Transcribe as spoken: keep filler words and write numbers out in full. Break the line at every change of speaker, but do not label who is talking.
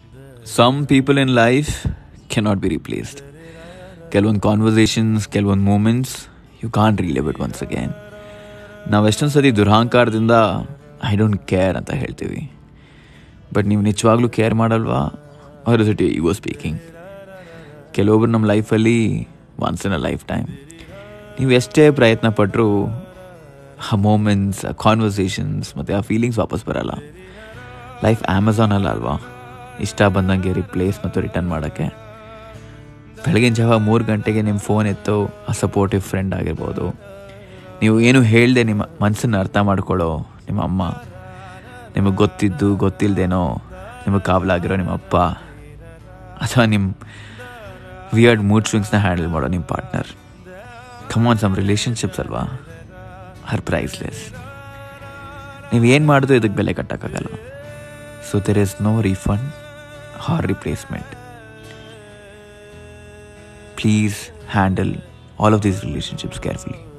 Some people in life cannot be replaced. ಕೆಲವೊಂದು conversations, ಕೆಲವೊಂದು moments you can't relive it once again. ನಾವು ಎಷ್ಟೊಂದು ಸತಿ ದುರಹಂಕಾರದಿಂದ ಐ ಡೋಂಟ್ ಕೇರ್ ಅಂತ ಹೇಳ್ತೀವಿ. ಬಟ್ ನೀವು ನಿಜವಾಗ್ಲೂ ಕೇರ್ ಮಾಡಲ್ವಾ, or is it ego speaking? ಕೆಲವೊಬ್ರು ನಮ್ಮ ಲೈಫಲ್ಲಿ once in a lifetime. ನೀವು ಎಷ್ಟೇ ಪ್ರಯತ್ನ ಪಟ್ಟರೂ ಆ ಮೂಮೆಂಟ್ಸ್, ಆ ಕಾನ್ವರ್ಸೇಷನ್ಸ್ ಮತ್ತು ಆ ಫೀಲಿಂಗ್ಸ್ ವಾಪಸ್ ಬರೋಲ್ಲ. ಲೈಫ್ ಅಮೆಝಾನ್ ಅಲ್ಲ ಅಲ್ವಾ, ಇಷ್ಟ ಬಂದಂಗೆ ರಿಪ್ಲೇಸ್ ಮತ್ತು ರಿಟರ್ನ್ ಮಾಡೋಕ್ಕೆ. ಬೆಳಗಿನ ಜಾವ ಮೂರು ಗಂಟೆಗೆ ನಿಮ್ಮ ಫೋನ್ ಎತ್ತು ಆ ಸಪೋರ್ಟಿವ್ ಫ್ರೆಂಡ್ ಆಗಿರ್ಬೋದು, ನೀವು ಏನು ಹೇಳ್ದೆ ನಿಮ್ಮ ಮನಸ್ಸನ್ನು ಅರ್ಥ ಮಾಡ್ಕೊಳ್ಳೋ ನಿಮ್ಮ ಅಮ್ಮ, ನಿಮಗೆ ಗೊತ್ತಿದ್ದು ಗೊತ್ತಿಲ್ಲದೇನೋ ನಿಮಗೆ ಕಾವಲಾಗಿರೋ ನಿಮ್ಮ ಅಪ್ಪ, ಅಥವಾ ನಿಮ್ಮ ವಿಯರ್ಡ್ ಮೂಡ್ ಸ್ವಿಂಗ್ಸ್ನ ಹ್ಯಾಂಡಲ್ ಮಾಡೋ ನಿಮ್ಮ partner. Come on, some relationships ಅಲ್ವಾ ಆರ್ ಪ್ರೈಸ್ಲೆಸ್. ನೀವು ಏನು ಮಾಡಿದ್ರು ಇದಕ್ಕೆ ಬೆಲೆ ಕಟ್ಟೋಕ್ಕಾಗಲ್ಲ. So there is no refund or replacement. Please handle all of these relationships carefully.